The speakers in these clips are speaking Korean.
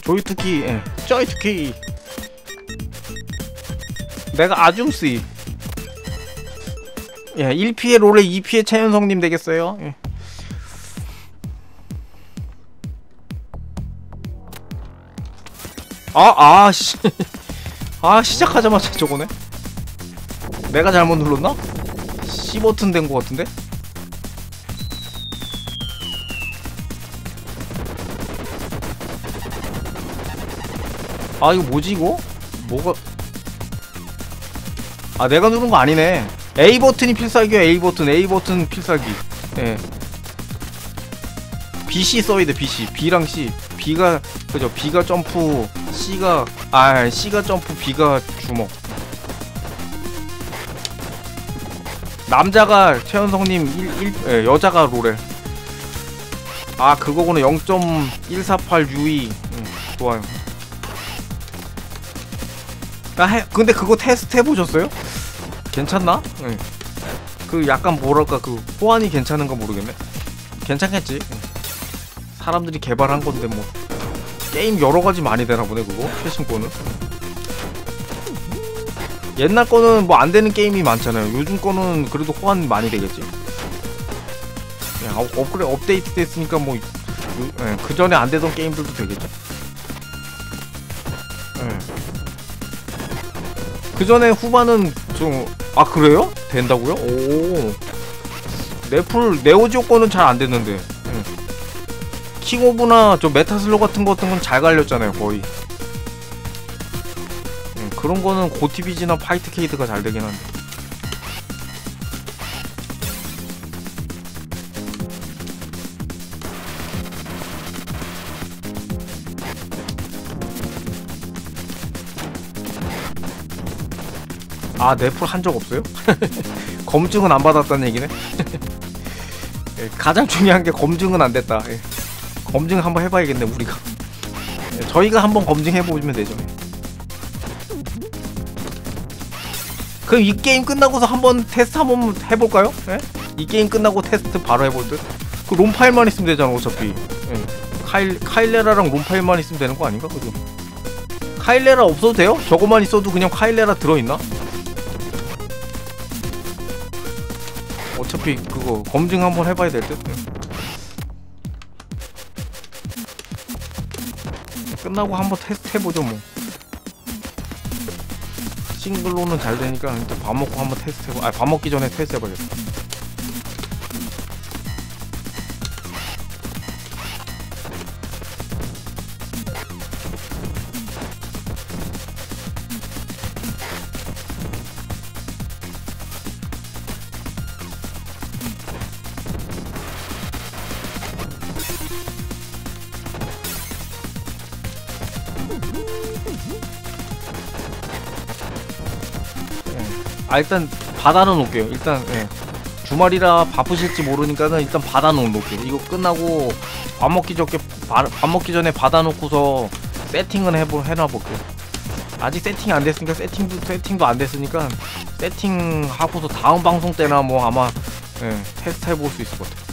조이투키, 예. 조이투키. 내가 아줌씨. 예, 1피의 롤에 2피의 최현성님 되겠어요. 예. 씨. 시작하자마자 저거네. 내가 잘못 눌렀나? C 버튼 된 거 같은데? 이거 뭐지 이거? 뭐가? 내가 누른 거 아니네. A 버튼이 필살기야. A 버튼 필살기. 예. BC 써야 돼. BC. B랑 C. B가 그죠? B가 점프, C가 C가 점프, B가 주먹. 남자가 최현성님, 여자가 로렐. 그거구나. 0.148 UE. 좋아요. 근데 그거 테스트 해보셨어요? 괜찮나? 그 약간 뭐랄까 호환이 괜찮은가 모르겠네. 괜찮겠지. 사람들이 개발한 건데 뭐 게임 여러가지 많이 되나보네 그거. 최신 거는. 옛날 거는 뭐 안되는 게임이 많잖아요. 요즘 거는 그래도 호환 많이 되겠지. 업데이트 됐으니까 뭐 그 전에 안되던 게임들도 되겠죠. 그 전에 후반은 좀 그래요? 된다고요? 오. 네오지오 거는 잘 안됐는데. 킹오브나 저 메타슬로 같은 건 잘 갈렸잖아요 거의. 그런 거는 고티비지나 파이트케이드가 잘 되긴 한데. 네플 한 적 없어요? 검증은 안 받았다는 얘기네? 가장 중요한 게 검증은 안 됐다. 검증 한번 해봐야겠네 우리가. 저희가 한번 검증해보면 되죠. 그럼 이 게임 끝나고서 한번 테스트 한번 해볼까요? 이 게임 끝나고 테스트 바로 해볼 듯? 그 롬 파일만 있으면 되잖아 어차피. 카일레라랑 롬 파일만 있으면 되는 거 아닌가? 그죠? 카일레라 없어도 돼요? 저거만 있어도 그냥 카일레라 들어있나? 어차피 그거 검증 한번 해봐야 될 듯? 끝나고 한번 테스트 해보죠 뭐. 싱글로는 잘 되니까 일단 밥 먹고 한번 테스트 해보. 밥 먹기 전에 테스트 해봐야겠다. 일단 받아놓을게요. 일단 주말이라 바쁘실지 모르니까는 일단 받아놓을게요. 이거 끝나고 밥 먹기 전에 받아놓고서 세팅은 해놔볼게요. 아직 세팅이 안 됐으니까 세팅도 안 됐으니까 세팅하고서 다음 방송 때나 뭐 아마 테스트 해볼 수 있을 것 같아요.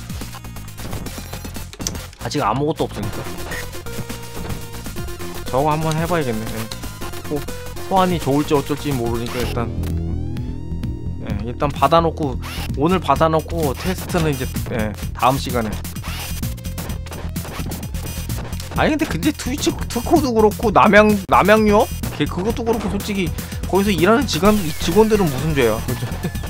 아직 아무것도 없으니까 저거 한번 해봐야겠네. 호환이 좋을지 어쩔지 모르니까 일단 받아놓고 오늘 받아놓고 테스트는 이제 다음 시간에. 근데 트위치 특호도 그렇고 남양유업? 그것도 그렇고 솔직히 거기서 일하는 직원들은 무슨 죄야. 그죠?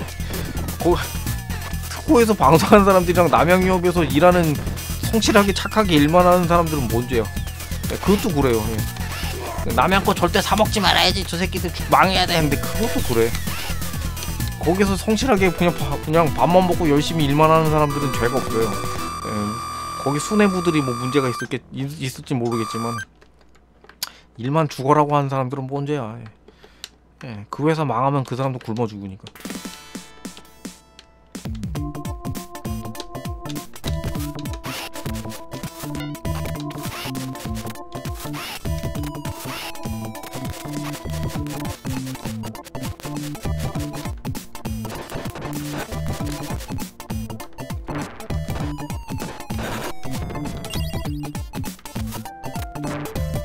특호에서 방송하는 사람들이랑 남양유업에서 일하는 성실하게 착하게 일만 하는 사람들은 뭔 죄야. 그것도 그래요. 남양 거 절대 사먹지 말아야지 저 새끼들 망해야 돼 했는데 그것도 그래. 거기서 성실하게 그냥 밥만 먹고 열심히 일만 하는 사람들은 죄가 없어요. 거기 수뇌부들이 뭐 문제가 있을지 모르겠지만 일만 죽어라고 하는 사람들은 뭔 죄야. 그 회사 망하면 그 사람도 굶어 죽으니까.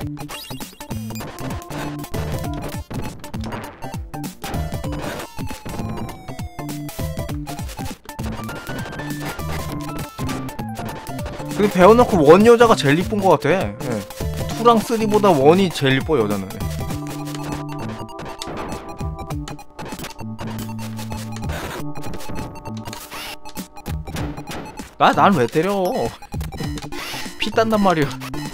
근데 배워놓고 원 여자가 제일 이쁜 것 같아. 예. 2랑 3보다 원이 제일 이뻐 여자는. 난 왜 때려? 피 딴단 말이야.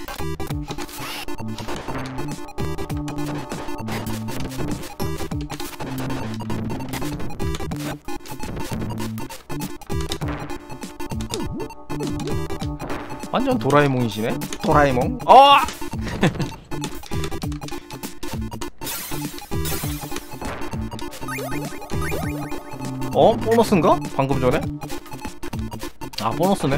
완전 도라에몽이시네? 도라에몽? 어! 어? 보너스인가? 방금 전에? 아, 보너스네.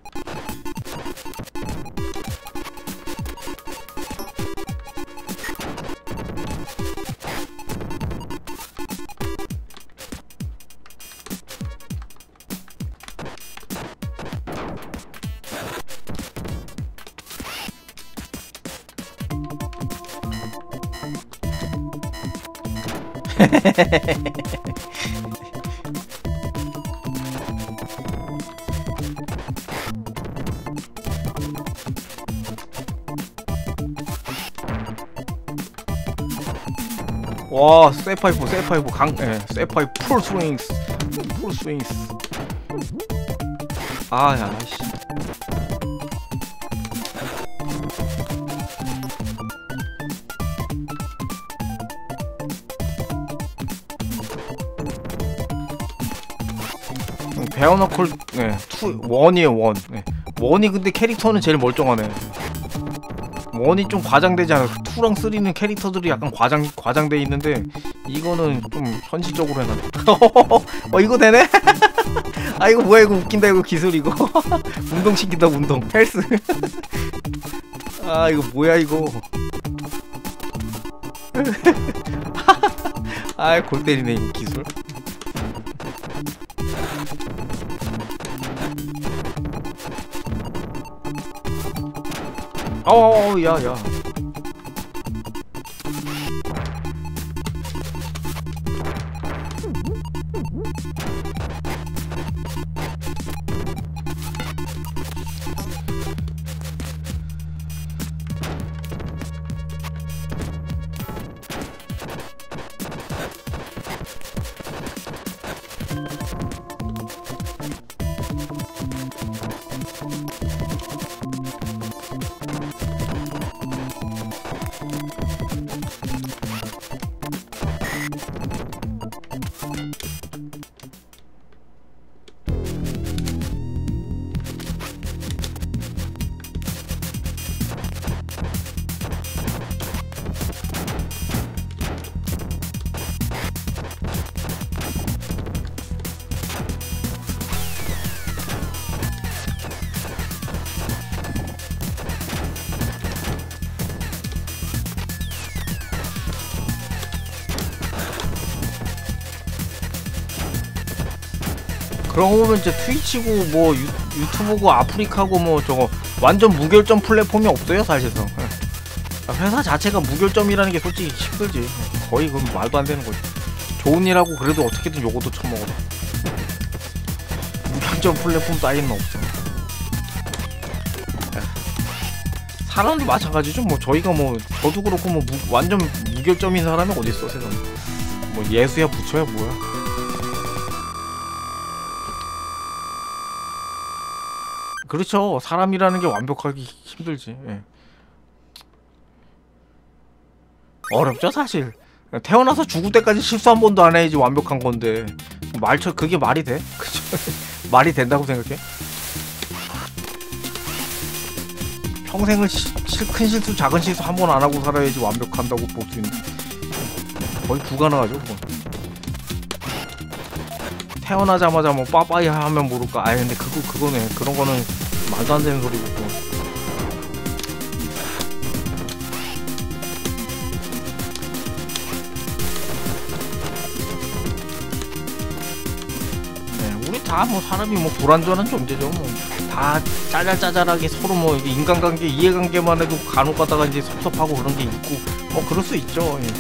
와, 세파이프 세파이프 풀 스윙스. 아, 야, 씨. 베어너클, 원이에요, 원. 원이 근데 캐릭터는 제일 멀쩡하네. 원이 좀 과장되지 않아. 2랑 3는 캐릭터들이 약간 과장돼 있는데 이거는 좀 현실적으로 해놔. 이거 되네? 아, 이거 뭐야, 이거 웃긴다, 이거 기술 이거. 운동 시킨다, 운동. 헬스. 아, 이거 뭐야, 이거. 아, 골 때리네, 이 기술. 야. 그러고 보면 이제 트위치고 뭐 유튜브고 아프리카고 뭐 저거 완전 무결점 플랫폼이 없어요 사실상. 회사 자체가 무결점이라는 게 솔직히 힘들지. 거의 그건 말도 안 되는 거지. 좋은 일하고 그래도 어떻게든 요거도 처먹어라. 무결점 플랫폼 따위는 없어. 사람도 마찬가지죠. 뭐 저희가 뭐 저도 그렇고 뭐 완전 무결점인 사람이 어딨어 세상에. 뭐 예수야 부처야 뭐야. 그렇죠. 사람이라는 게 완벽하기 힘들지. 예. 어렵죠 사실. 태어나서 죽을 때까지 실수 한 번도 안 해야지 완벽한 건데 그게 말이 돼? 그죠? 말이 된다고 생각해? 평생을 큰 실수 작은 실수 한 번 안 하고 살아야지 완벽한다고 볼 수 있는. 거의 불가능하죠 그건. 태어나자마자 뭐 빠빠이 하면 모를까. 아니 근데 그거네. 그런 거는 말도 안 되는 소리고 또. 다 뭐 사람이 뭐 불완전한 존재죠. 뭐 다 짜잘짜잘하게 서로 뭐 이게 인간관계 이해관계만 해도 간혹 가다가 이제 섭섭하고 그런 게 있고 뭐 그럴 수 있죠. 예.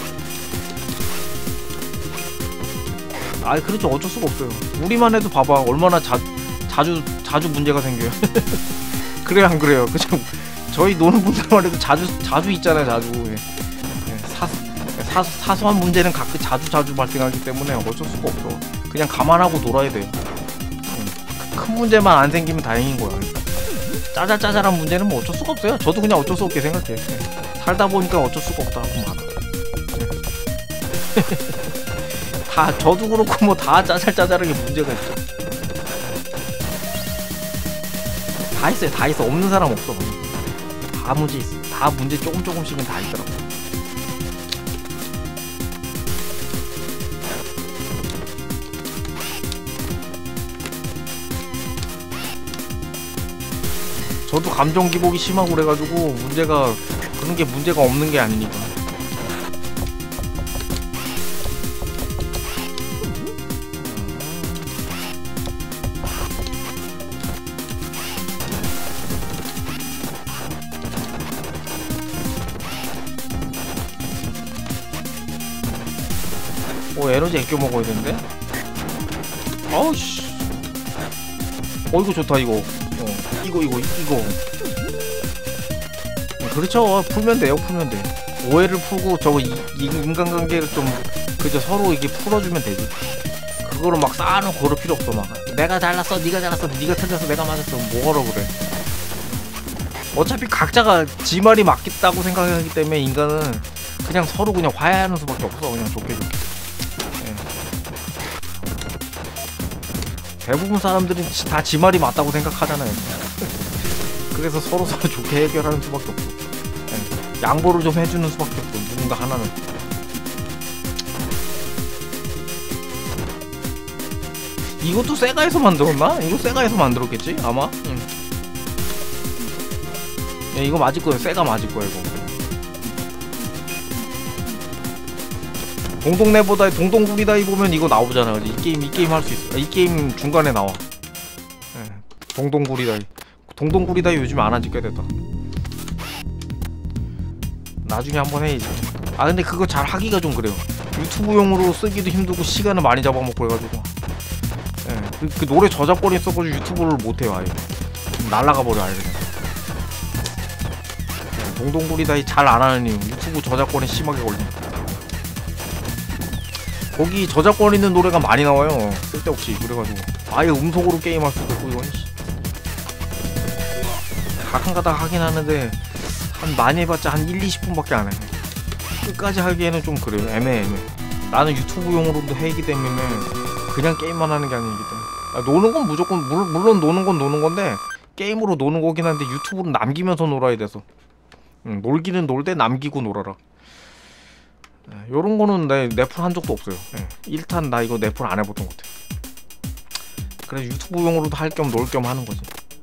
아 그렇죠. 어쩔 수가 없어요. 우리만 해도 봐봐 얼마나 자주 문제가 생겨요. 그래요 안 그래요? 그죠? 저희 노는 분들만 해도 자주 있잖아요. 자주. 예. 예. 사소한 문제는 가끔 자주 발생하기 때문에 어쩔 수가 없어. 그냥 감안하고 놀아야 돼요. 큰 문제만 안 생기면 다행인 거야. 짜잘짜잘한 문제는 뭐 어쩔 수가 없어요. 저도 그냥 어쩔 수 없게 생각해. 살다 보니까 어쩔 수가 없다고 말아. 다 저도 그렇고 뭐 다 짜잘짜잘하게 문제가 있죠. 다 있어요. 다 있어. 없는 사람 없어. 다 문제 있어. 다 문제 조금씩은 다 있더라고. 저도 감정 기복이 심하고 그래가지고 문제가 그런 게 문제가 없는 게 아니니까. 에너지 아껴 먹어야 되는데? 아우씨. 이거 좋다 이거. 이거. 그렇죠. 풀면 돼요. 풀면 돼. 오해를 풀고 저거 인간관계를 좀 그저 서로 이게 풀어주면 되지. 그거를 막 쌓아놓고 그럴 필요 없어. 막 내가 잘났어, 네가 잘났어, 네가 틀렸어, 내가 맞았어. 뭐하러 그래. 어차피 각자가 지 말이 맞겠다고 생각하기 때문에 인간은 그냥 서로 그냥 화해하는 수밖에 없어. 그냥 좋게. 대부분 사람들은 다 지 말이 맞다고 생각하잖아요. 그래서 서로 좋게 해결하는 수밖에 없고, 양보를 좀 해주는 수밖에 없고, 누군가 하나는. 이것도 세가에서 만들었나? 이거 세가에서 만들었겠지? 아마? 이거 맞을 거예요. 세가 맞을 거야 이거. 동동네보다 동동구리다이 보면 이거 나오잖아. 이 게임 할 수 있어. 이 게임 중간에 나와. 동동구리다이 요즘에 안 한지 꽤 됐다. 나중에 한번 해야지. 아 근데 그거 잘 하기가 좀 그래요. 유튜브용으로 쓰기도 힘들고 시간을 많이 잡아먹고 그래가지고. 그 노래 저작권이 있어가지고 유튜브를 못해요 아예. 날라가 버려 아예 그냥. 동동구리다이 잘 안 하는 이유 유튜브 저작권이 심하게 걸리니까. 거기 저작권 있는 노래가 많이 나와요. 쓸데없이. 그래가지고 아예 음속으로 게임할 수도 있고 이건 가끔가다 하긴 하는데 한 많이 해봤자 한 1-20분밖에 안 해. 끝까지 하기에는 좀 그래요. 애매해. 나는 유튜브용으로도 해이기 때문에 그냥 게임만 하는 게 아니기 때문에 노는 건 무조건 물론 노는 건 노는 건데 게임으로 노는 거긴 한데 유튜브로 남기면서 놀아야 돼서. 놀기는 놀되 남기고 놀아라. 요런 거는 내 넷플 한 적도 없어요. 1탄 나 이거 넷플 안 해봤던 것 같아. 그래서 유튜브용으로도 할 겸 놀 겸 하는 거지.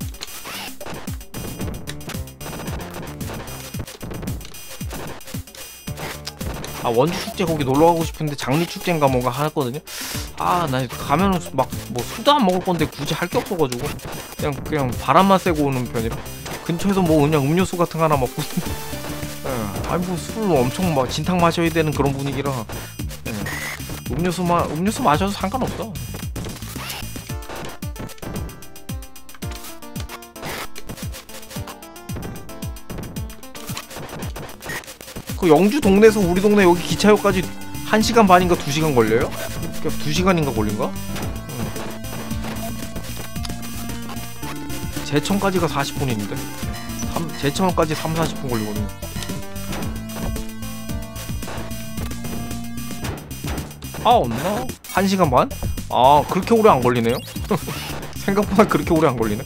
아 원주 축제 거기 놀러 가고 싶은데 장미 축제인가 뭔가 하거든요. 아 나 가면은 막 뭐 술도 안 먹을 건데 굳이 할 게 없어가지고 그냥 바람만 쐬고 오는 편이라 근처에서 뭐 그냥 음료수 같은 거 하나 먹고. 아니 뭐 술 엄청 막 진탕 마셔야 되는 그런 분위기라. 음료수 마셔도 상관없어. 그 영주 동네에서 우리 동네 여기 기차역까지 1시간 반인가 2시간 걸려요? 그러니까 2시간인가 걸린가? 제천까지가 40분인데 제천까지 3-40분 걸리거든요. 아 없나? 1시간 반? 아 그렇게 오래 안 걸리네요? 생각보다 그렇게 오래 안 걸리네.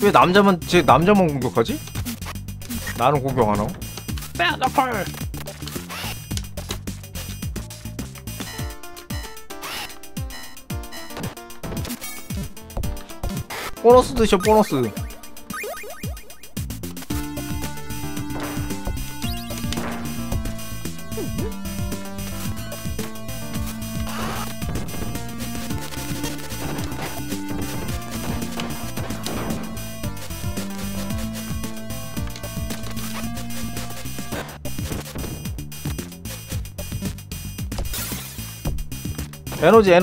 왜 남자만 공격하지? 나는 공격 안 하고? 빼나팔. 보너스 드셔, 보너스. 에너지.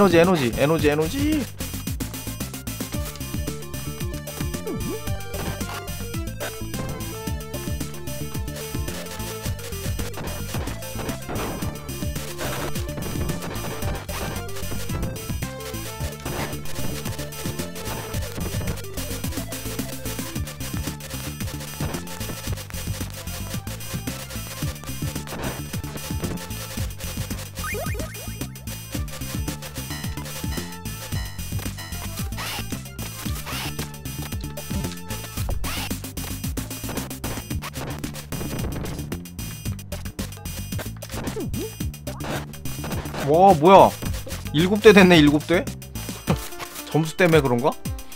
와, 뭐야? 7대 됐네, 7대? 점수 때문에 그런가?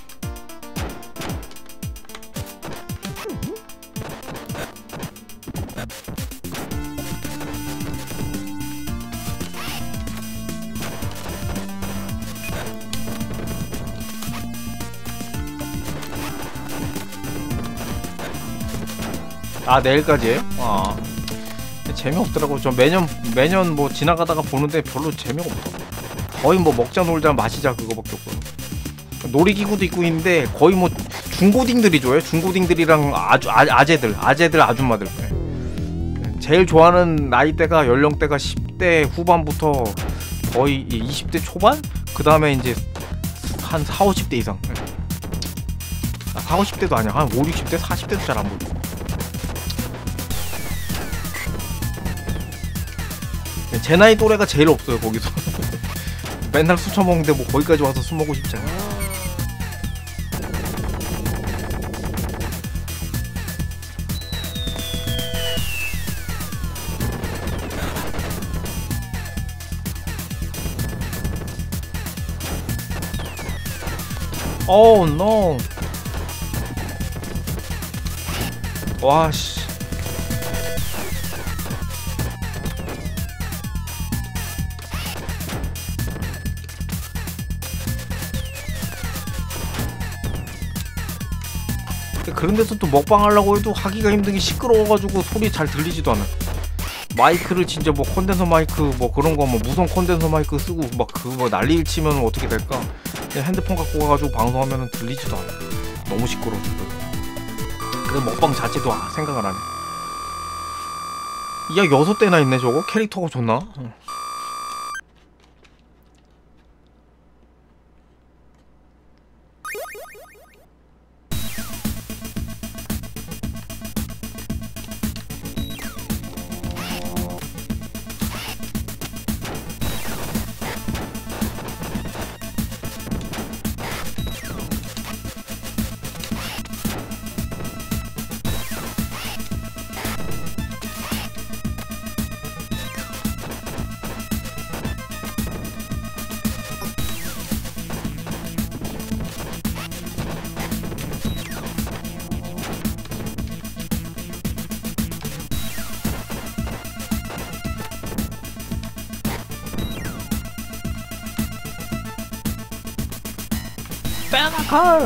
아, 내일까지예요? 아, 재미없더라고. 저 매년 뭐 지나가다가 보는데 별로 재미가 없어. 거의 뭐 먹자 놀자 마시자 그거밖에 없고. 놀이기구도 있고 있는데 거의 뭐 중고딩들이 좋아해. 중고딩들이랑 아재들 아줌마들. 제일 좋아하는 나이대가 연령대가 10대 후반부터 거의 20대 초반? 그 다음에 이제 한 4, 50대 이상. 4, 50대도 아니야. 한 5, 60대, 40대도 잘 안 보여. 제 나이 또래가 제일 없어요 거기서. 맨날 술 처먹는데 뭐 거기까지 와서 술 먹고 싶지 않아. Oh no. 와씨. 그런 데서 또 먹방 하려고 해도 하기가 힘든 게 시끄러워가지고 소리 잘 들리지도 않아. 마이크를 진짜 뭐 컨덴서 마이크 뭐 그런 거 뭐 무선 컨덴서 마이크 쓰고 막 그거 난리를 치면 어떻게 될까? 그냥 핸드폰 갖고 가가지고 방송하면은 들리지도 않아. 너무 시끄러워. 그래서 먹방 자체도 생각을 안 해. 야, 6대나 있네 저거? 캐릭터가 좋나? 빼나칼!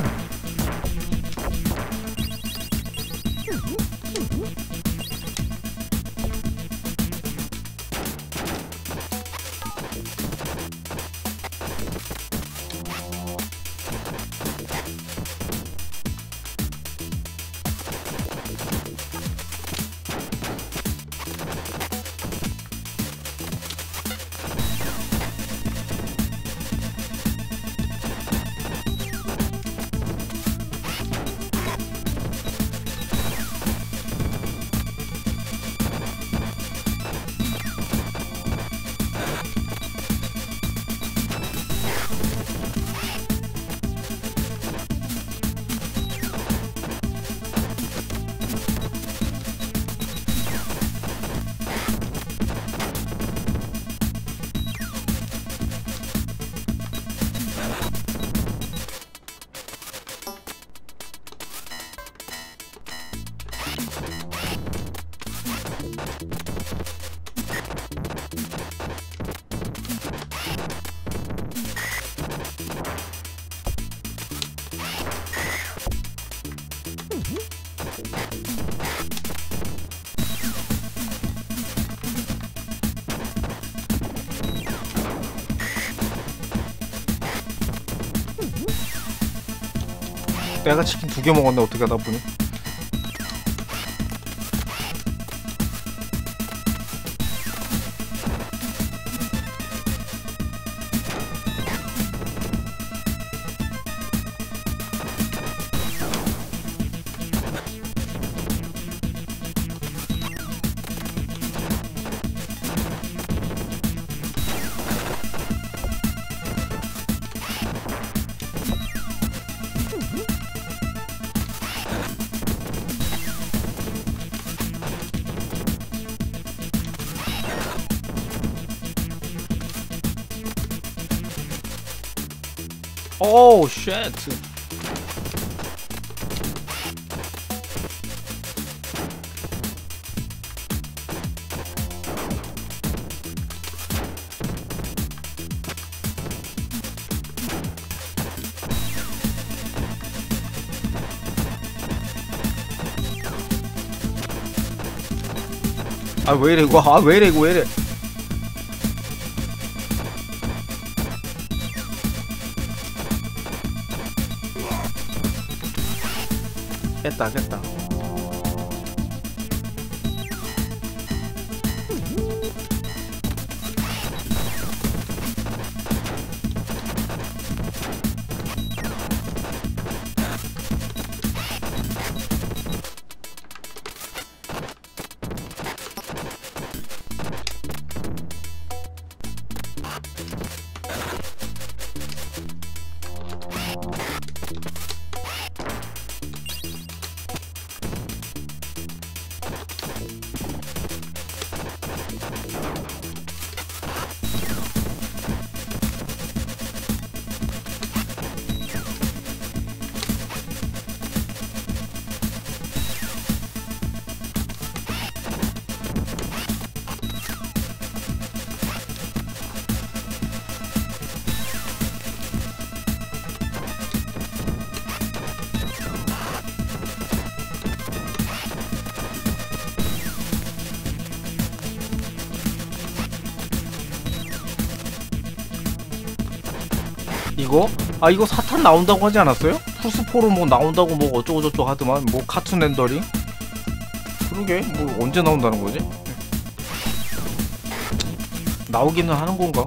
내가 치킨 2개 먹었네. 어떻게 하다 보니. 오우 쉣. 아 왜이래 이거. 아 왜이래 이거. 왜이래. 깼다 깼다. 이거? 아 이거 사탄 나온다고 하지 않았어요? 푸스포로 뭐 나온다고 뭐 어쩌고저쩌고 하더만. 뭐 카툰 렌더링? 그러게 뭐 언제 나온다는 거지? 나오기는 하는 건가?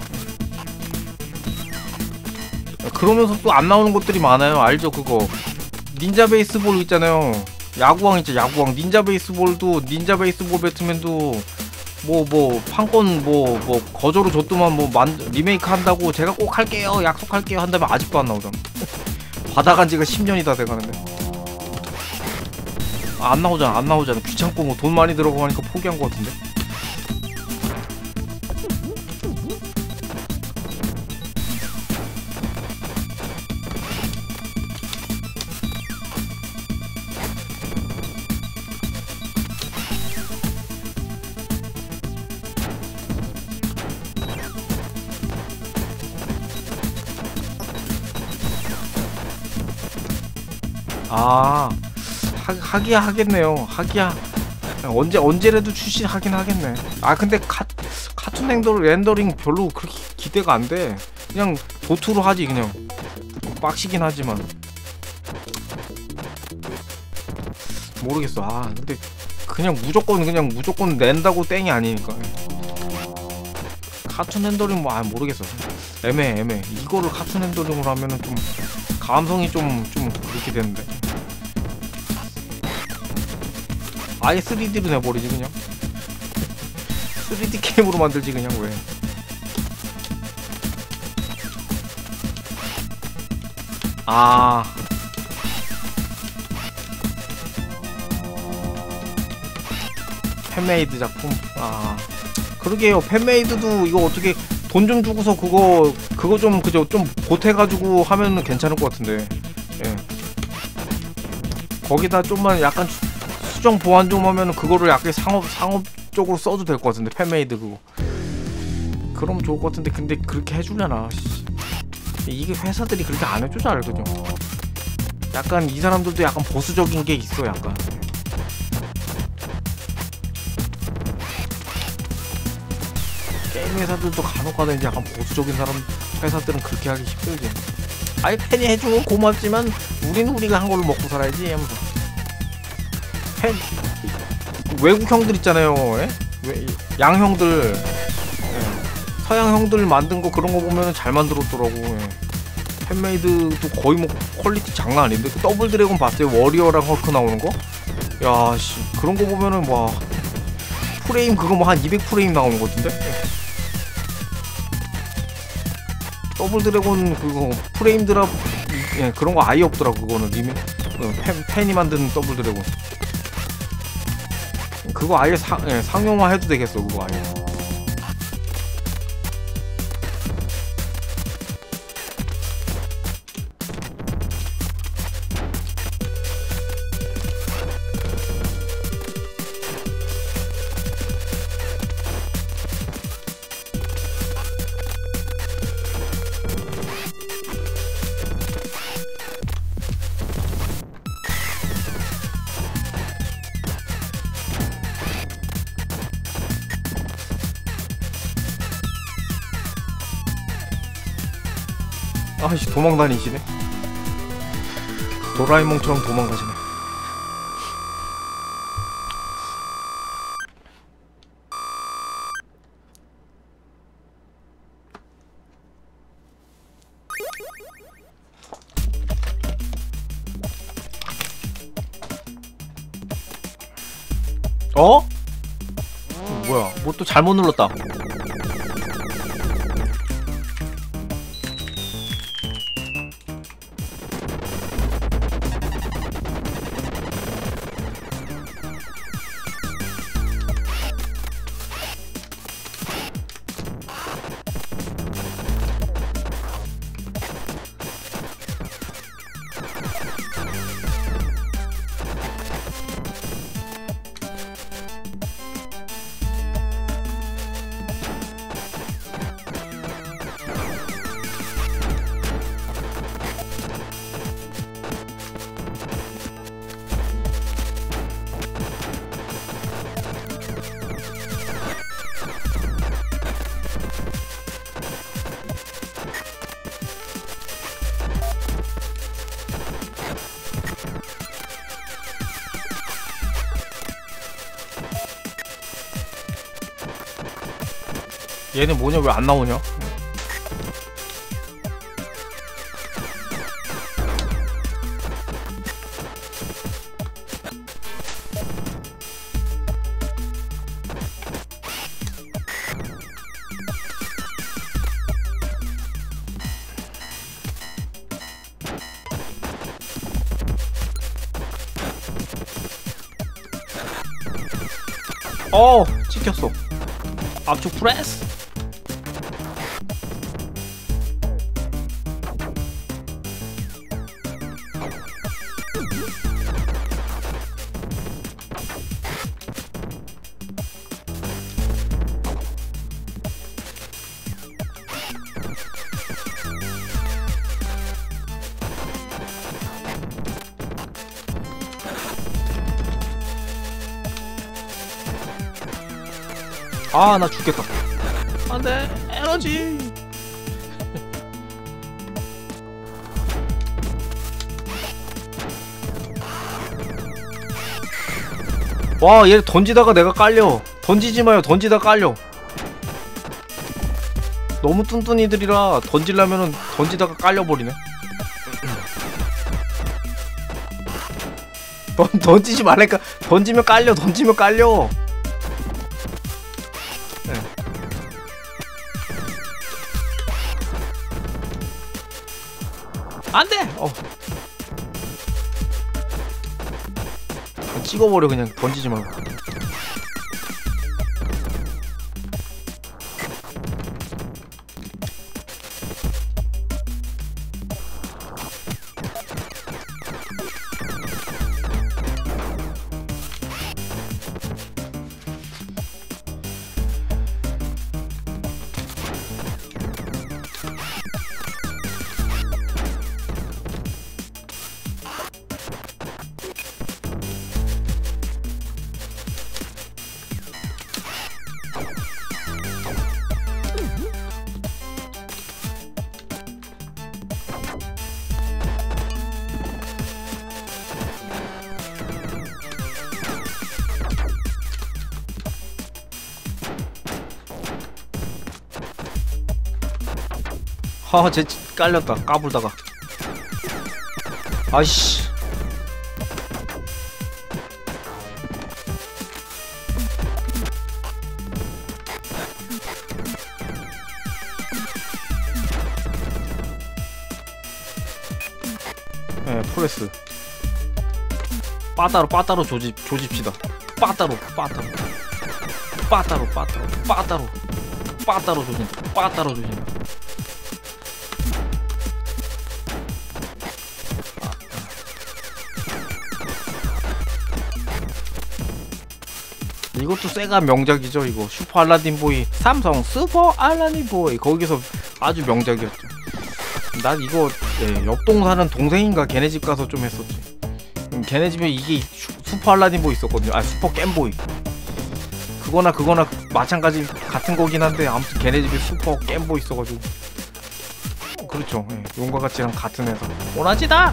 그러면서 또 안 나오는 것들이 많아요. 알죠 그거. 닌자 베이스볼 있잖아요. 야구왕 있죠 야구왕. 닌자 베이스볼도 닌자 베이스볼 배트맨도 뭐 판권 뭐 거저로 줬더만 뭐 리메이크 한다고 제가 꼭 할게요 약속할게요 한 다음에 아직도 안 나오잖아. 받아간 지가 10년이 다 돼가는데 안 나오잖아. 안 나오잖아. 귀찮고 뭐 돈 많이 들어가고 하니까 포기한 것 같은데. 아 하기야 하겠네요. 하기야 언제라도 출시하긴 하겠네. 아 근데 카툰 렌더링 별로 그렇게 기대가 안 돼. 그냥 도트로 하지. 그냥 빡시긴 하지만 모르겠어. 아 근데 그냥 무조건 낸다고 땡이 아니니까. 카툰 렌더링 뭐 모르겠어. 애매해. 이거를 카툰 렌더링으로 하면은 좀 감성이 좀 그렇게 되는데. 아예 3D로 내버리지 그냥. 3D 게임으로 만들지 그냥. 왜? 아 팬메이드 작품. 아 그러게요. 팬메이드도 이거 어떻게 돈 좀 주고서 그거 좀 그죠 좀 보태가지고 하면은 괜찮을 것 같은데. 예. 거기다 좀만 약간 수정 보완 좀 하면은 그거를 약간 상업적으로 써도 될 것 같은데. 팬메이드 그거 그럼 좋을 것 같은데. 근데 그렇게 해주려나. 이게 회사들이 그렇게 안 해주잖아 그죠. 약간 이 사람들도 약간 보수적인 게 있어. 약간 게임 회사들도 간혹가다 이제 약간 보수적인 사람 회사들은 그렇게 하기 힘들지. 아예 팬이 해주면 고맙지만 우리는 우리가 한 걸로 먹고 살아야지 하면서. 팬 외국 형들 있잖아요. 양형들, 서양 형들 만든 거 그런 거 보면은 잘 만들었더라고. 팬메이드도 거의 뭐 퀄리티 장난 아닌데. 그 더블 드래곤 봤어요? 워리어랑 헐크 나오는 거? 야, 씨, 그런 거 보면은 와, 프레임 그거 뭐 한 200프레임 나오는 거 같은데? 더블 드래곤 그거 프레임 드랍, 그런 거 아예 없더라. 그거는 팬이 만든 더블 드래곤. 그거 아예 상용화 해도 되겠어. 그거 아예. 아이씨, 도망다니시네. 도라에몽처럼 도망가시네. 어? 뭐야, 뭐 또 잘못 눌렀다. 얘는 뭐냐, 왜 안 나오냐? 찍혔어. 압축 프레스. 아, 나 죽겠다. 안돼, 에너지. 와, 얘 던지다가 내가 깔려. 던지지 마요. 던지다 깔려. 너무 뚠뚠이들이라 던지려면은 던지다가 깔려버리네. 던지지 말라니까. 던지면 깔려. 던지면 깔려. 안돼! 찍어버려. 그냥 던지지 말고. 쟤 깔렸다. 까불다가. 아이씨. 네, 프레스. 빠따로 조집시다. 빠따로 조진다. 이것도 세가 명작이죠. 이거 슈퍼 알라딘 보이. 삼성 슈퍼 알라딘 보이. 거기서 아주 명작이었죠. 난 이거 옆 동사는 동생인가 걔네 집 가서 좀 했었지. 걔네 집에 이게 슈퍼 알라딘 보이 있었거든요. 아, 슈퍼 겜보이. 그거나 마찬가지 같은 거긴 한데 아무튼 걔네 집에 슈퍼 겜보이 있어가지고. 그렇죠. 용과 같이랑 같은 회사. 오나지다.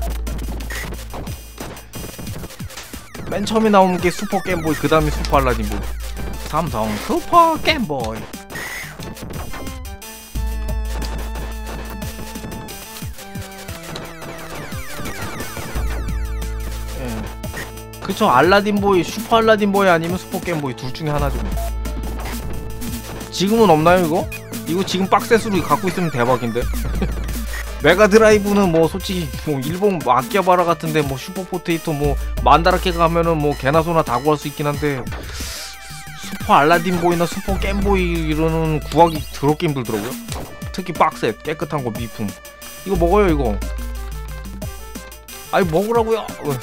맨 처음에 나오는 게 슈퍼 겜보이, 그 다음에 슈퍼 알라딘 보이. 삼성 슈퍼 겜보이. 그쵸. 알라딘 보이, 슈퍼 알라딘 보이 아니면 슈퍼 겜보이 둘 중에 하나죠. 지금은 없나요 이거? 이거 지금 박스로 갖고 있으면 대박인데. 메가드라이브는 뭐 솔직히 뭐 일본 뭐 아키하바라 같은데 뭐 슈퍼포테이토 뭐 만다라케 가면은 뭐 개나 소나 다 구할 수 있긴 한데 슈퍼 알라딘 보이나 슈퍼 겜보이로는 구하기 더럽게 힘들더라고요. 특히 박스 깨끗한 거 미품. 이거 먹어요 이거. 아니 먹으라고요.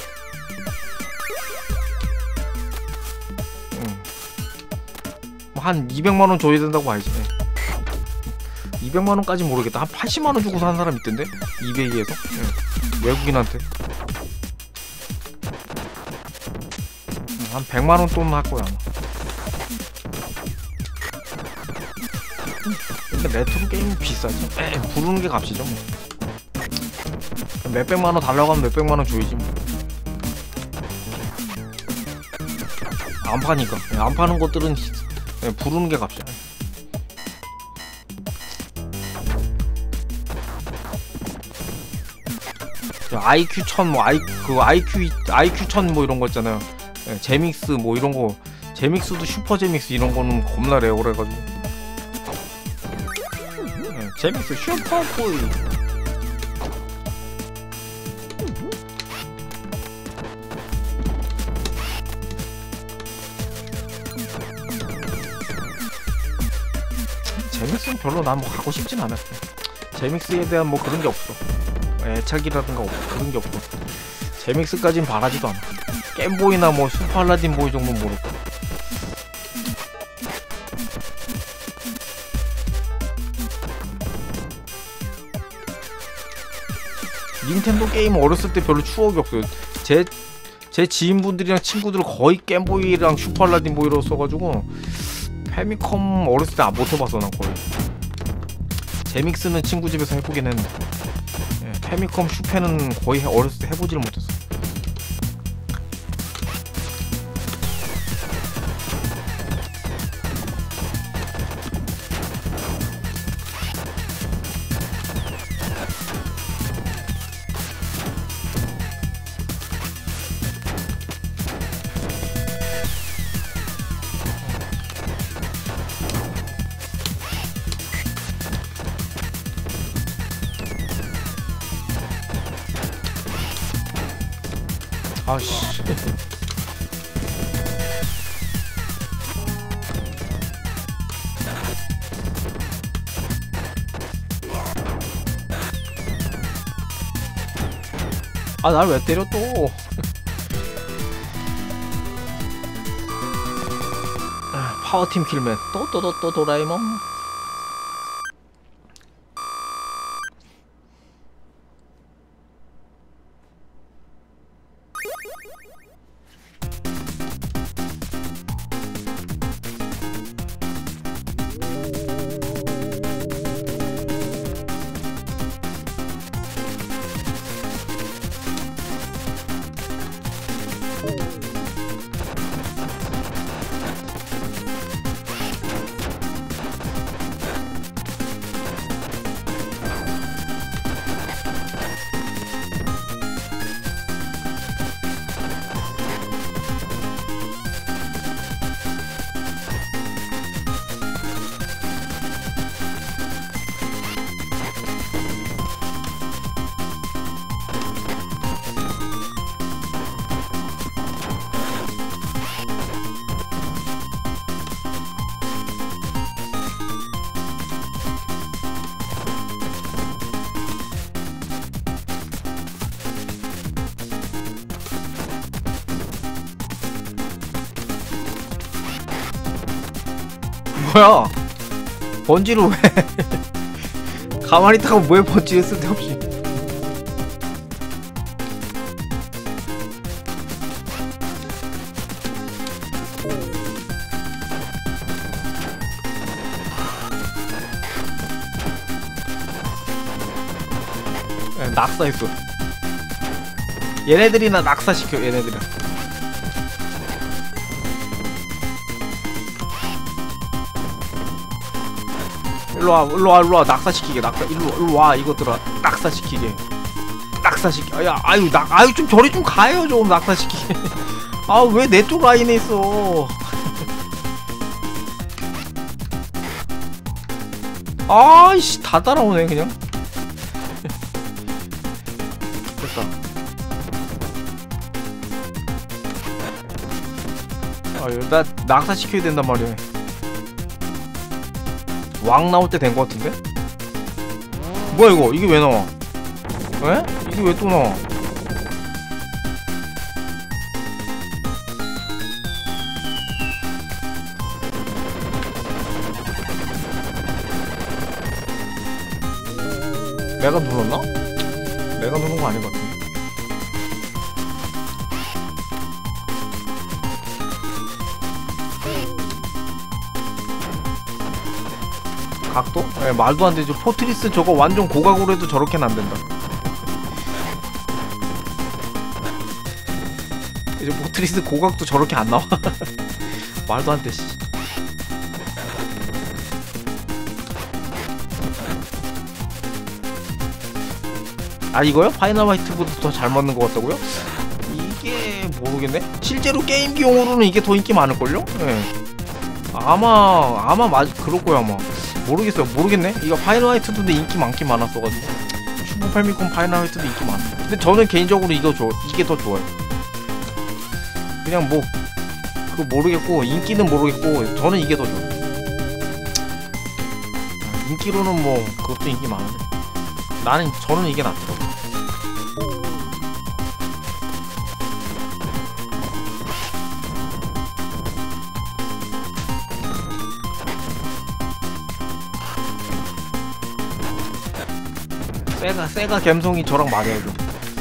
한 200만원 줘야 된다고 봐야지. 200만원까지 모르겠다. 한 80만원 주고 산 사람 있던데? 이베이에서? 외국인한테. 한 100만원 돈 할 거야 아마. 근데 레트로 게임은 비싸죠. 부르는 게 값이죠 뭐. 몇백만원 달라고 하면 몇백만원 줘야지 뭐. 안 파니까. 안 파는 것들은 부르는 게 값이야. IQ 1000 뭐 IQ 1000 뭐 이런 거 있잖아요. 제믹스 뭐 이런 거. 제믹스도 슈퍼 제믹스 이런 거는 겁나 레어래가지고. 제믹스 슈퍼 보이. 제믹스는 별로 난 뭐 가고 싶진 않았어. 제믹스에 대한 뭐 그런 게 없어. 애착이라든가 그런 게 없고. 제믹스까진 바라지도 않아. 겜보이나 뭐 슈퍼 알라딘 보이 정도는 모를까. 닌텐도 게임 어렸을 때 별로 추억이 없어요. 제 지인분들이랑 친구들 거의 겜보이랑 슈퍼 알라딘 보이로 써가지고 패미컴 어렸을 때 못 해봤어 난 거의. 제믹스는 친구 집에서 해보긴 했는데 패미컴 슈페는 거의 어렸을 때 해보지를 못했어. 아씨. 아, 날 왜 때려 또? 파워팀 킬맨 또 도라에몽. 뭐야? 번지를 왜? 가만히 있다가 뭐에 번지를 쓸데없이. 낙사했어. 얘네들이나 낙사시켜. 얘네들은. 일로와 낙사시키게. 일로와 이것들아 낙사시키게. 아유 좀 저리 좀 가요 좀 낙사시키게. 아 왜 내 쪽 라인에 있어. 아이씨 다 따라오네 그냥. 됐다. 아유 나 낙사시켜야 된단 말이야. 왕 나올 때 된 거 같은데? 뭐야 이거? 이게 왜 나와? 에? 이게 왜 또 나와? 내가 눌렀나? 내가 누른 거 아닌 것 같은데. 각도? 예, 말도 안 되죠. 포트리스 저거 완전 고각으로 해도 저렇게는 안 된다. 이제 포트리스 고각도 저렇게 안 나와. 말도 안 돼, 씨. 아, 이거요? 파이널 화이트보다 더 잘 맞는 것 같다고요? 이게 모르겠네? 실제로 게임기용으로는 이게 더 인기 많을걸요? 예. 아마 그럴거야 아마. 모르겠네. 이거 파이널 화이트도 인기 많긴 많았어가지고. 슈퍼 패미콘 파이널 화이트도 인기 많아. 근데 저는 개인적으로 이게 더 좋아요. 그냥 뭐 그거 모르겠고 인기는 모르겠고 저는 이게 더 좋아요. 인기로는 뭐 그것도 인기 많은데 저는 이게 낫더라고. 세가 감성이 저랑 맞아요 좀.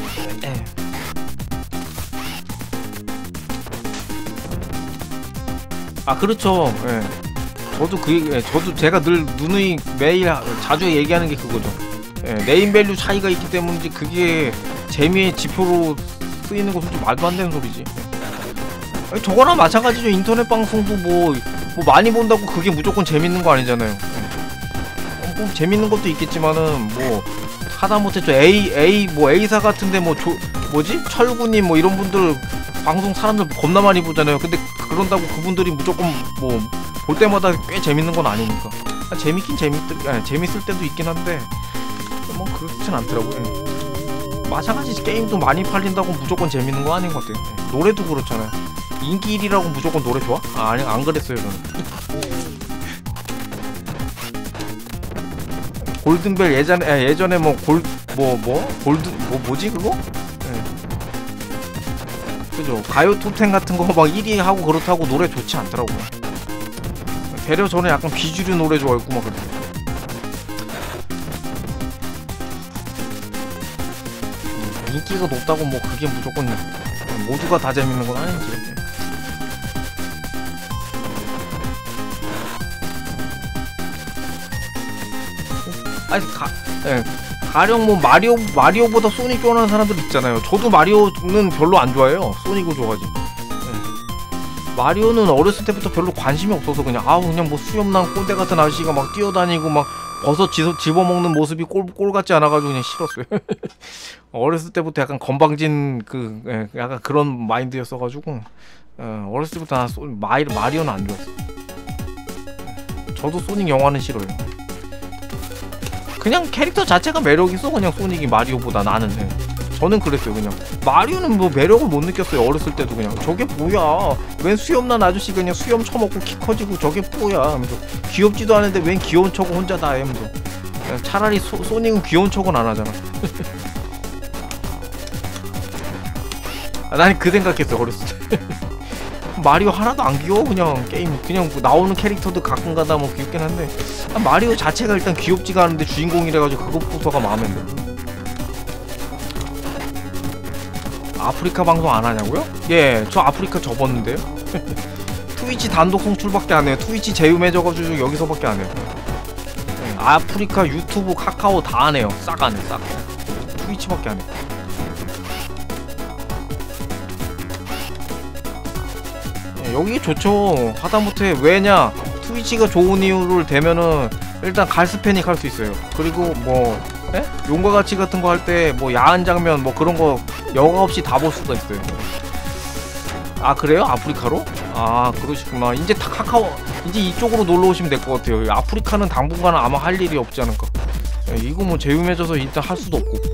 아 그렇죠. 예. 저도 제가 늘 누누이 매일 자주 얘기하는 게 그거죠. 예, 네임밸류 차이가 있기 때문인지 그게 재미의 지표로 쓰이는 거 솔직히 말도 안 되는 소리지. 아니, 저거랑 마찬가지죠. 인터넷 방송도 뭐 많이 본다고 그게 무조건 재밌는 거 아니잖아요. 예. 뭐 재밌는 것도 있겠지만은 뭐 하다못해 저 A사 같은데 뭐지? 철구님 뭐 이런 분들 방송 사람들 겁나 많이 보잖아요. 근데 그런다고 그분들이 무조건 뭐 볼 때마다 꽤 재밌는 건 아니니까. 재밌을 때도 있긴 한데 뭐 그렇진 않더라고요. 마찬가지 게임도 많이 팔린다고 무조건 재밌는 거 아닌 것 같아요. 노래도 그렇잖아요. 인기 1위라고 무조건 노래 좋아? 아니 안 그랬어요 저는. 골든벨 예전에 뭐지 그거? 그죠. 가요 톱10 같은 거 막 1위 하고 그렇다고 노래 좋지 않더라고요. 배려 저는 약간 비주류 노래 좋아했고 막 그래. 인기가 높다고 뭐 그게 무조건 모두가 다 재밌는 건 아니지. 아니 가령 뭐 마리오보다 소닉 좋아하는 사람들 있잖아요. 저도 마리오는 별로 안 좋아해요. 소닉을 좋아하지. 마리오는 어렸을 때부터 별로 관심이 없어서 그냥 그냥 뭐 수염난 꼰대 같은 아저씨가 막 뛰어다니고 막 버섯 집어먹는 모습이 꼴 같지 않아가지고 그냥 싫었어요. 어렸을 때부터 약간 건방진 약간 그런 마인드였어가지고 어렸을 때부터 난 마리오는 안 좋아했어. 저도 소닉 영화는 싫어요. 그냥 캐릭터 자체가 매력있어. 그냥 소닉이 마리오보다 나는. 저는 그랬어요. 그냥 마리오는 뭐 매력을 못 느꼈어요. 어렸을 때도 그냥 저게 뭐야, 웬 수염난 아저씨가 그냥 수염 처먹고 키 커지고 저게 뭐야 하면서 귀엽지도 않은데 웬 귀여운 척을 혼자 다 해 하면서. 차라리 소닉은 귀여운 척은 안 하잖아. 난 그 생각했어 어렸을 때. 마리오 하나도 안 귀여워. 그냥 게임 그냥 뭐 나오는 캐릭터도 가끔가다 뭐 귀엽긴 한데 마리오 자체가 일단 귀엽지가 않은데 주인공이래가지고 그것부터가 마음에 안 들어. 아프리카 방송 안 하냐고요? 예, 저 아프리카 접었는데요. 트위치 단독 송출밖에 안 해요. 트위치 재유매져가지고 여기서밖에 안 해요. 아프리카 유튜브 카카오 다 안 해요. 싹 안 해, 싹. 트위치밖에 안 해. 예, 여기 좋죠. 하다못해 왜냐? 트위치가 좋은 이유를 대면은 일단 갈스패닉 할 수 있어요. 그리고 뭐 예? 용과 같이 같은 거 할 때 뭐 야한 장면 뭐 그런 거 여과 없이 다 볼 수가 있어요. 아 그래요? 아프리카로? 아 그러시구나. 이제 다 카카오 이제 이쪽으로 놀러 오시면 될 것 같아요. 아프리카는 당분간은 아마 할 일이 없지 않을까. 예, 이거 뭐 재유매져서 일단 할 수도 없고.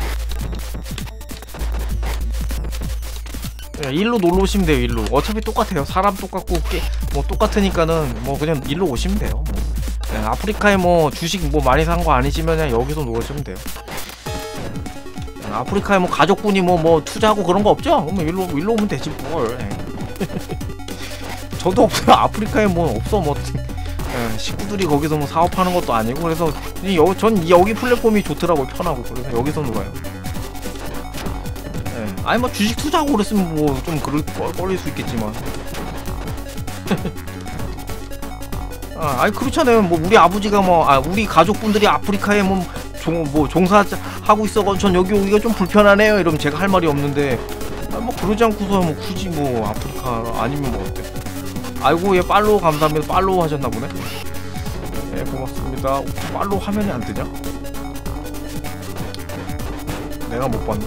예, 일로 놀러 오시면 돼요. 일로. 어차피 똑같아요. 사람 똑같고 뭐 똑같으니까는 뭐 그냥 일로 오시면 돼요. 뭐. 예, 아프리카에 뭐 주식 뭐 많이 산 거 아니시면 그냥 여기서 놀시면 돼요. 예, 아프리카에 뭐 가족분이 뭐 투자하고 그런 거 없죠? 그럼 일로 오면 되지 뭘. 예. 저도 없어요. 아프리카에 뭐 없어 뭐. 예, 식구들이 거기서 뭐 사업하는 것도 아니고 그래서 전 여기 플랫폼이 좋더라고요. 편하고 그래서 여기서 놀아요. 예, 아니 뭐 주식 투자하고 그랬으면 뭐 좀 꺼릴 수 있겠지만. 아니 그렇잖아요. 뭐 우리 아버지가 우리 가족분들이 아프리카에 종사하고 있어가지고 전 여기 오기가 좀 불편하네요. 이러면 제가 할 말이 없는데 뭐 그러지 않고서 뭐 굳이 뭐 아프리카 아니면 뭐 어때? 아이고 예 팔로우 감사합니다. 팔로우 하셨나 보네. 예 고맙습니다. 팔로우 화면이 안 뜨냐? 내가 못 봤나?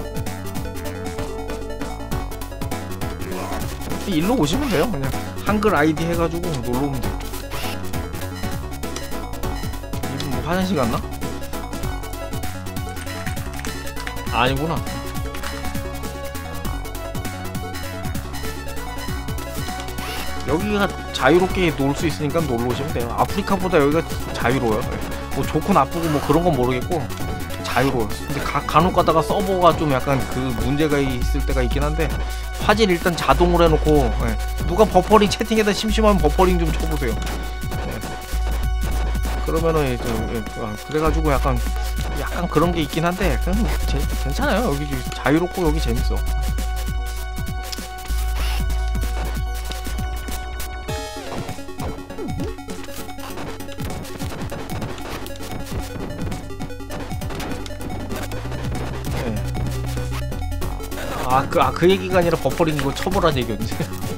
일로 오시면 돼요. 그냥 한글 아이디 해가지고 놀러 오면 돼요. 이분 뭐 화장실 갔나? 아니구나. 여기가 자유롭게 놀 수 있으니까 놀러 오시면 돼요. 아프리카보다 여기가 자유로워요. 뭐 좋고 나쁘고 뭐 그런 건 모르겠고 자유로워요. 근데 간혹 가다가 서버가 좀 약간 그 문제가 있을 때가 있긴 한데 화질 일단 자동으로 해놓고 누가 버퍼링 채팅에다 심심하면 버퍼링 좀 쳐보세요. 그러면은 그래가지고 약간 그런 게 있긴 한데 괜찮아요. 여기 자유롭고 여기 재밌어. 그 얘기가 아니라 버퍼링 이거 처벌한 얘기였는데.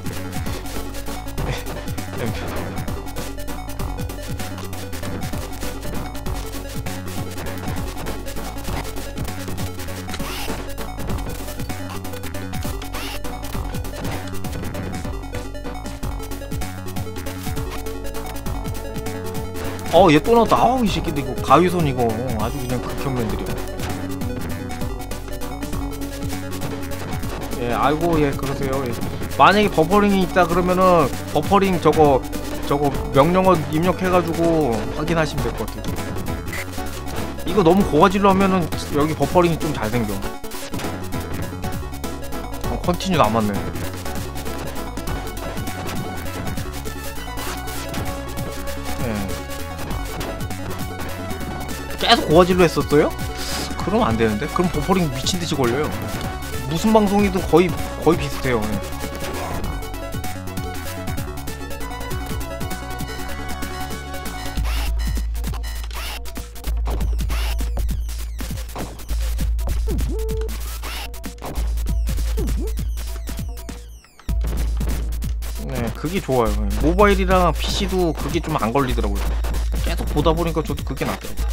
얘 또 나왔다. 이 새끼들 이거 가위손 이거 아주 그냥 극혐맨들이야. 예, 아이고 예 그러세요. 예. 만약에 버퍼링이 있다 그러면은 버퍼링 저거 명령어 입력해가지고 확인하시면 될 것 같아요. 이거 너무 고화질로 하면은 여기 버퍼링이 좀 잘생겨. 컨티뉴 남았네. 예. 계속 고화질로 했었어요? 그러면 안 되는데? 그럼 버퍼링 미친듯이 걸려요. 무슨 방송이든 거의 비슷해요. 네, 그게 좋아요. 모바일이랑 PC도 그게 좀 안 걸리더라고요. 계속 보다 보니까 저도 그게 낫더라고요.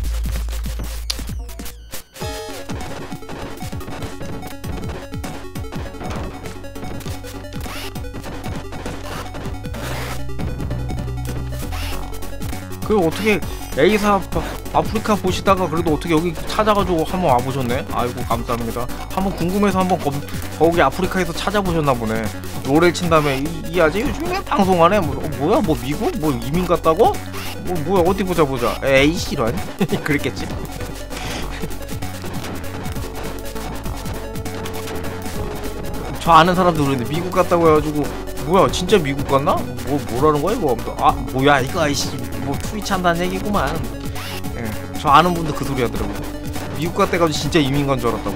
그 어떻게 A사 아프리카 보시다가 그래도 어떻게 여기 찾아가지고 한번 와보셨네? 아이고 감사합니다. 한번 궁금해서 한번 거기 아프리카에서 찾아보셨나 보네. 롤을 친 다음에 이 아재 요즘에 방송하네? 뭐야 뭐 미국? 뭐 이민 갔다고? 뭐야 어디 보자 에이 씨런 그랬겠지. 저 아는 사람도 그러는데 미국 갔다고 해가지고 뭐야 진짜 미국 갔나? 뭐라는 거야 이거? 아 뭐야 이거 아이씨 뭐 트위치 한다는 얘기구만. 예, 저 아는 분도 그 소리 하더라고. 미국 갔다가지고 진짜 이민 간 줄 알았다고.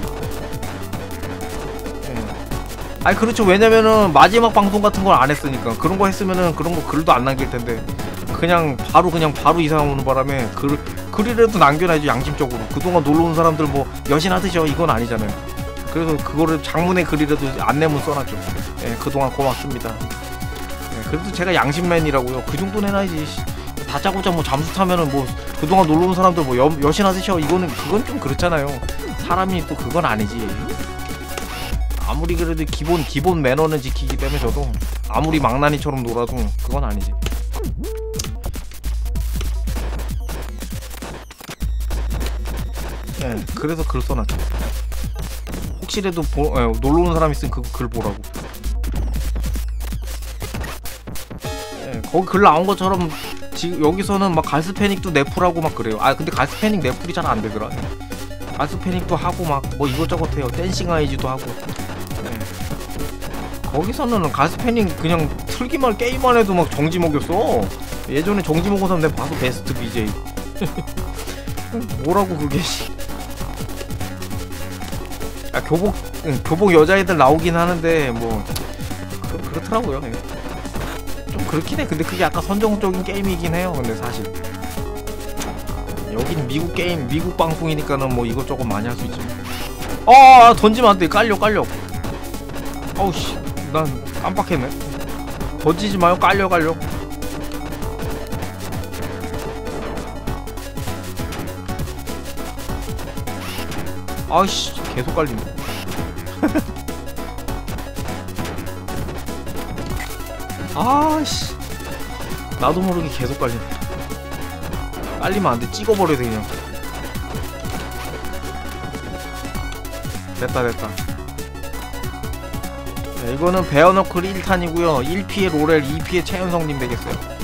예. 아니 그렇죠. 왜냐면은 마지막 방송 같은 걸 안 했으니까. 그런 거 했으면은 그런 거 글도 안 남길 텐데 그냥 바로 이상 오는 바람에 글이라도 남겨놔야지. 양심적으로 그동안 놀러 온 사람들 뭐 여신하드셔 이건 아니잖아요. 그래서 그거를 장문의 글이라도 안내문 써놨죠. 예, 그동안 고맙습니다. 예, 그래도 제가 양심맨이라고요. 그 정도는 해놔야지. 다짜고짜 뭐 잠수 타면은 뭐 그동안 놀러 온 사람들 뭐 여신하드셔 그건 좀 그렇잖아요. 사람이 또 그건 아니지. 아무리 그래도 기본 매너는 지키기 때문에 저도 아무리 망나니처럼 놀아도 그건 아니지. 예, 그래서 글 써놨죠. 혹시라도 놀러온 사람 있으면 그거 글 보라고. 예, 거기 글 나온 것처럼 지금 여기서는 막 갈스패닉도 네플하고 막 그래요. 아 근데 갈스패닉 네플이 잘 안 되더라. 갈스패닉도 하고 막 뭐 이것저것 해요. 댄싱 아이즈도 하고. 예. 거기서는 갈스패닉 그냥 틀기만 게임만 해도 막 정지 먹였어. 예전에 정지 먹은 사람 내가 봐서 베스트 BJ. 뭐라고 그게. 아, 교복 여자애들 나오긴 하는데 뭐 그렇더라고요. 네. 좀 그렇긴 해. 근데 그게 약간 선정적인 게임이긴 해요. 근데 사실 여긴 미국 게임, 미국 방송이니까는 뭐 이것저것 많이 할 수 있지. 던지면 안 돼. 깔려. 어우씨, 난 깜빡했네. 던지지 마요. 깔려. 아이씨, 계속 깔린다. 아씨, 나도 모르게 계속 깔린다. 깔리면 안 돼. 찍어버려야 돼 그냥. 됐다. 네, 이거는 베어너클 1탄이고요 1피의 로렐, 2피의 최현성님 되겠어요.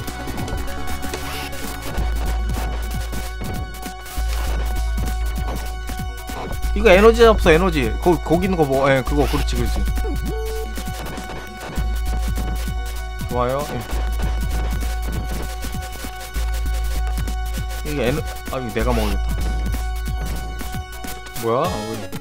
이거 에너지 없어. 에너지 거기 있는 거 뭐, 예, 그거 그렇지. 좋아요. 예. 이게 이거 내가 먹어야겠다. 뭐야? 왜?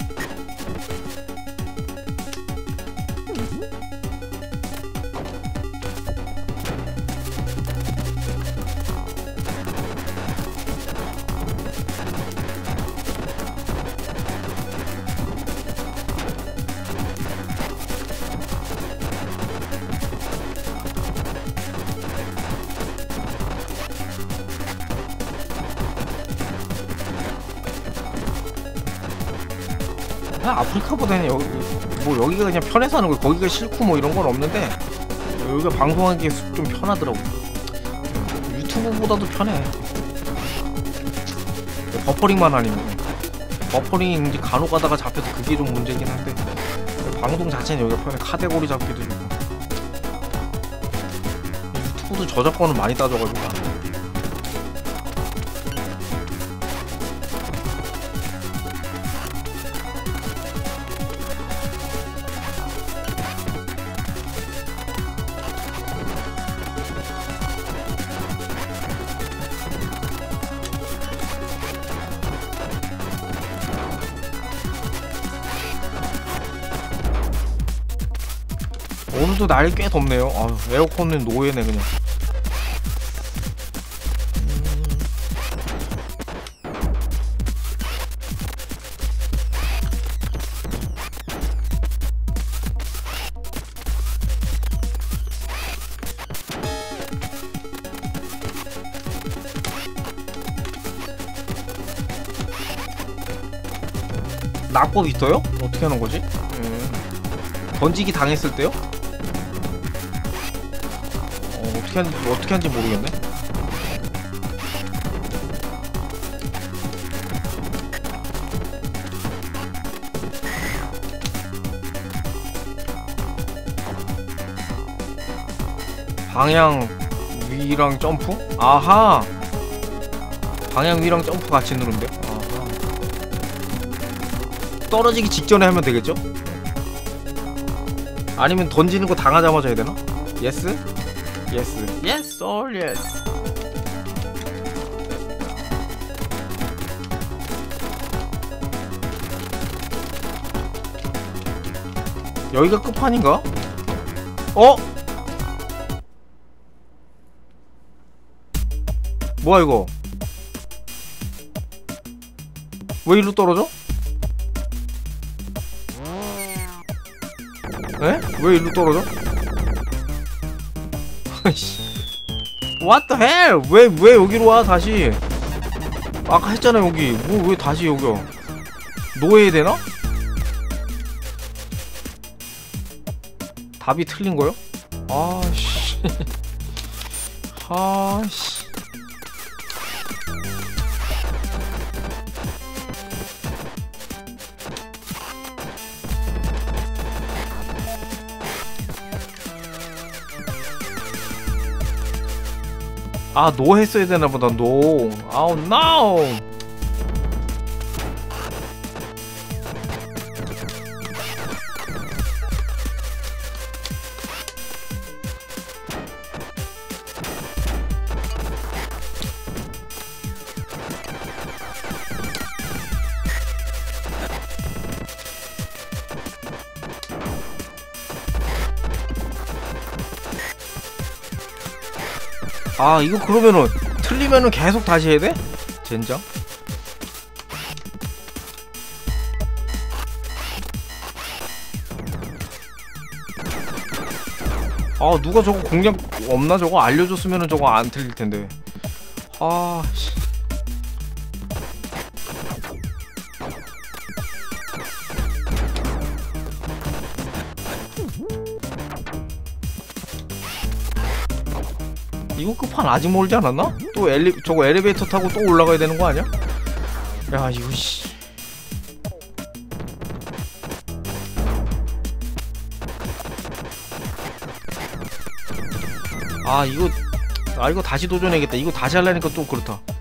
아프리카보다는 여기가 그냥 편해서 하는 거야. 거기가 싫고 뭐 이런 건 없는데 여기가 방송하기 좀 편하더라고. 유튜브보다도 편해. 버퍼링만 아니면. 버퍼링이 이제 간혹 가다가 잡혀서 그게 좀 문제긴 한데 방송 자체는 여기가 편해. 카테고리 잡기도 좋고. 유튜브도 저작권을 많이 따져가지고. 오늘도 날이 꽤 덥네요. 에어컨은 노예네 그냥. 낙법 있어요? 어떻게 하는 거지? 던지기 당했을 때요? 어떻게 하는지 모르겠네. 방향 위랑 점프? 아하! 방향 위랑 점프 같이 누르면 돼? 아하. 떨어지기 직전에 하면 되겠죠? 아니면 던지는 거 당하자마자 해야 되나? 예스? 예스. 예스 올 예스. 여기가 끝판인가? 어? 뭐야 이거? 왜 일로 떨어져? 에? 왜 일로 떨어져? What the hell? 왜 여기로 와 다시? 아까 했잖아 여기. 뭐 왜 다시 여기야? 노예야 되나? 답이 틀린 거요? 아씨. 아씨. 아, 노 했어야 되나 보다. 노. 아우, 노. 아, 이거 그러면은 틀리면은 계속 다시 해야 돼? 젠장. 아, 누가 저거 공략 없나? 저거 알려줬으면은 저거 안 틀릴 텐데. 아, 씨. 이거 끝판 아직 멀지 않았나? 또 저거 엘리베이터 타고 또 올라가야 되는 거 아니야? 야, 이거 씨. 이거 다시 도전해야겠다. 이거 다시 하려니까 또 그렇다.